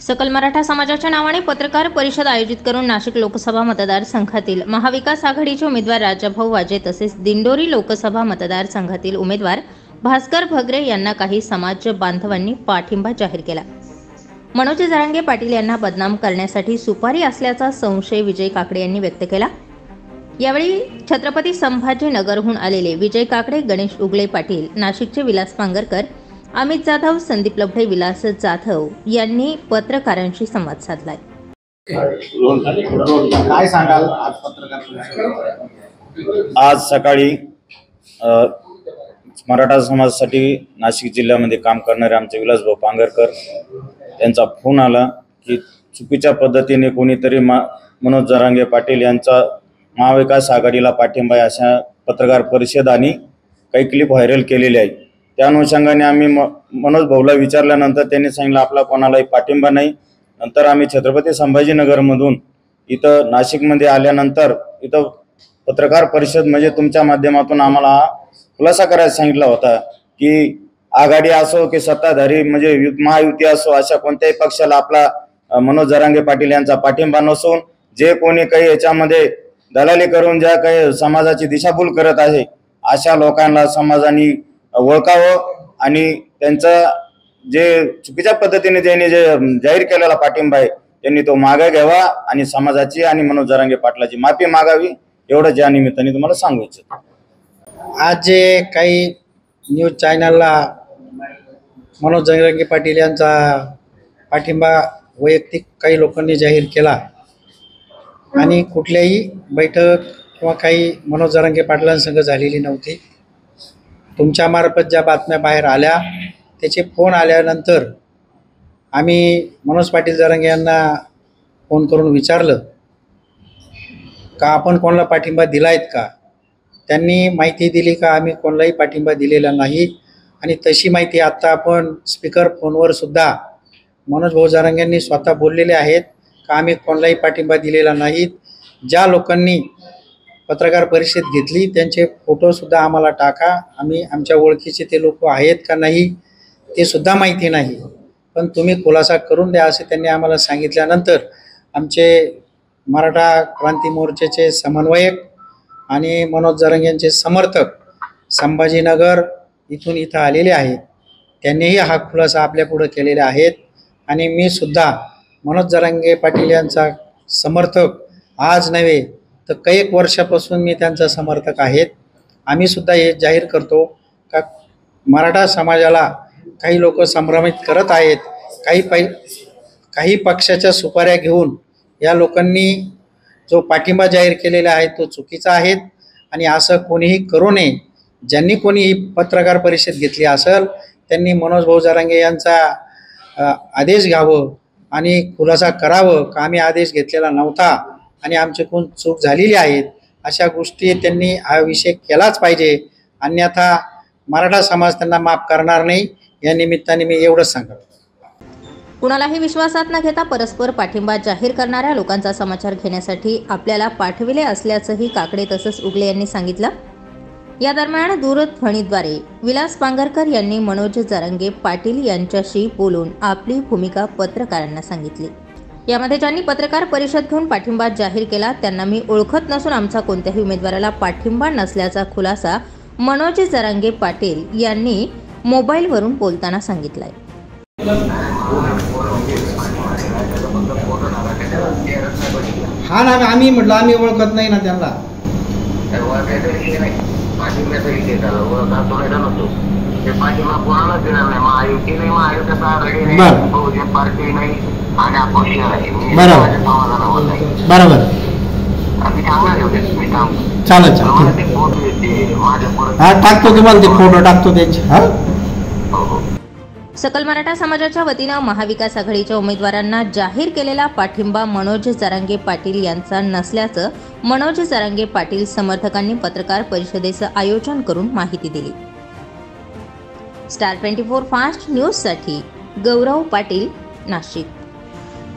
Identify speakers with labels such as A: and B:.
A: सकल मराठा समाजाच्या नावाने पत्रकार परिषद आयोजित करून नाशिक लोकसभा मतदारसंघातील महाविकास आघाडीचे उमेदवार राजाभाऊ वाजे तसेच दिंडोरी लोकसभा मतदारसंघातील उमेदवार भास्कर भगरे यांना काही समाज बांधवांनी पाठिंबा जाहीर केला। मनोज जरांगे पाटील यांना बदनाम करण्यासाठी सुपारी असल्याचा संशय विजय काकडे यांनी व्यक्त केला। यावेळी छत्रपती संभाजीनगरहून आलेले विजय काकडे, गणेश उगले पाटील, नाशिकचे विलास पांगरकर, अमित जाधव, संदीप लभडे, विलास जाधव यांनी पत्रकारांशी संवाद साधलाय।
B: काय सांगाल आज पत्रकार?
C: आज सकाळी मराठा समाजासाठी नाशिक जिल्ह्यामध्ये काम करणारे आमचे विलासभाऊ पांगरकर यांचा फोन आला की चुकीच्या पद्धतीने कोणीतरी मनोज जरांगे पाटील यांचा महाविकास आघाडीला पाठिंबा आहे अशा पत्रकार परिषद आणि काही क्लिप व्हायरल केलेले आहे। त्या अनुषंगाने आम्ही मनोज भाऊला विचारल्यानंतर त्यांनी सांगितलं आपला कोणालाही पाठिंबा नाही। नंतर आम्ही छत्रपती संभाजीनगरमधून इथं नाशिकमध्ये आल्यानंतर इथं पत्रकार परिषद म्हणजे तुमच्या माध्यमातून आम्हाला खुलासा करायला सांगितला होता की आघाडी असो की सत्ताधारी म्हणजे महायुती असो अशा कोणत्याही पक्षाला आपला मनोज जरांगे पाटील यांचा पाठिंबा नसून जे कोणी काही याच्यामध्ये दलाली करून ज्या काही समाजाची दिशाभूल करत आहे अशा लोकांना समाजाने ओळखावं आणि त्यांचा जे चुकीच्या पद्धतीने त्यांनी जे जाहीर केलेला पाठिंबा आहे त्यांनी तो मागे घ्यावा आणि समाजाची आणि मनोज जरांगे पाटलाची माफी मागावी एवढंच या निमित्ताने तुम्हाला सांगू इच्छितो।
B: आज जे काही न्यूज चॅनलला मनोज जरांगे पाटील यांचा पाठिंबा वैयक्तिक काही लोकांनी जाहीर केला आणि कुठल्याही बैठक किंवा काही मनोज जरांगे पाटलांसंग झालेली नव्हती। तुमच्यामार्फत ज्या बातम्या बाहेर आल्या त्याचे फोन आल्यानंतर आम्ही मनोज पाटील जरांगे यांना फोन करून विचारलं का आपण कोणाला पाठिंबा दिला आहेत का। त्यांनी माहिती दिली का आम्ही कोणालाही पाठिंबा दिलेला नाही आणि तशी माहिती आत्ता आपण स्पीकर फोनवर सुद्धा मनोज भाऊ जरांगेंनी स्वतः बोललेले आहेत का आम्ही कोणालाही पाठिंबा दिलेला नाहीत। ज्या लोकांनी पत्रकार परिषद घेतली त्यांचे फोटोसुद्धा आम्हाला टाका, आम्ही आमच्या ओळखीचे ते लोक आहेत का नाही ते सुद्धा माहिती नाही, पण तुम्ही खुलासा करून द्या असे त्यांनी आम्हाला सांगितल्यानंतर आमचे मराठा क्रांती मोर्चाचे समन्वयक आणि मनोज जरांगेंचे समर्थक संभाजीनगर इथं आलेले आहेत। त्यांनीही हा खुलासा आपल्यापुढे केलेला आहेत आणि मी सुद्धा मनोज जरांगे पाटील यांचा समर्थक आज नव्हे तर कैक वर्षापासून मी त्यांचा समर्थक आहेत। आम्ही सुद्धा हे जाहीर करतो का मराठा समाजाला काही लोक संभ्रमित करत आहेत, काही पक्षाच्या सुपाऱ्या घेऊन या लोकांनी जो पाठिंबा जाहीर केलेला आहे तो चुकीचा आहे आणि असं कोणीही करू नये। ज्यांनी कोणी पत्रकार परिषद घेतली असेल त्यांनी मनोज भाऊ जरांगे यांचा आदेश घ्यावं आणि खुलासा करावं का आम्ही आदेश घेतलेला नव्हता आणि आमच्याकडून चूक झालेली आहेत अशा गोष्टी त्यांनी हा विषय केलाच पाहिजे, अन्यथा मराठा समाज त्यांना माफ करणार नाही। या निमित्ताने मी एवढंच सांगतो।
A: कुणालाही विश्वासात न घेता परस्पर पाठिंबा जाहीर करणाऱ्या लोकांचा समाचार घेण्यासाठी आपल्याला पाठविले असल्याचंही काकडे तसंच उगले यांनी सांगितलं। या दरम्यान दूरध्वनीद्वारे विलास पांगरकर यांनी मनोज जरांगे पाटील यांच्याशी बोलून आपली भूमिका पत्रकारांना सांगितली। यामध्ये ज्यांनी पत्रकार परिषद घेऊन पाठिंबा जाहीर केला त्यांना मी ओळखत नसून आमचा कोणत्याही उमेदवाराला पाठिंबा नसल्याचा खुलासा मनोज जरांगे पाटील यांनी मोबाईलवरून बोलताना सांगितलाय।
B: हा ना, आम्ही म्हटलं आम्ही ओळखत नाही ना त्यांना। बरोबर चालेल टाकतो तुम्हाला ते फोटो टाकतो त्यांचे।
A: सकल मराठा समाजाच्या वतीनं महाविकास आघाडीच्या उमेदवारांना जाहीर केलेला पाठिंबा मनोज जरांगे पाटील यांचा नसल्याचं मनोज जरांगे पाटील समर्थकांनी पत्रकार परिषदेचं आयोजन करून माहिती दिली। स्टार 24 फास्ट न्यूजसाठी गौरव पाटील, नाशिक।